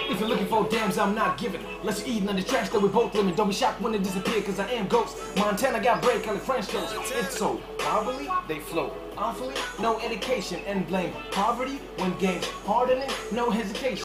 If you're looking for dams, I'm not giving. Unless you're eating on the trash that we both living. Don't be shocked when they disappear, cause I am ghost. Montana got break, Cali French toast. It's so poverty, they flow. Awfully, no education and blame. Poverty when games hardening, no hesitation.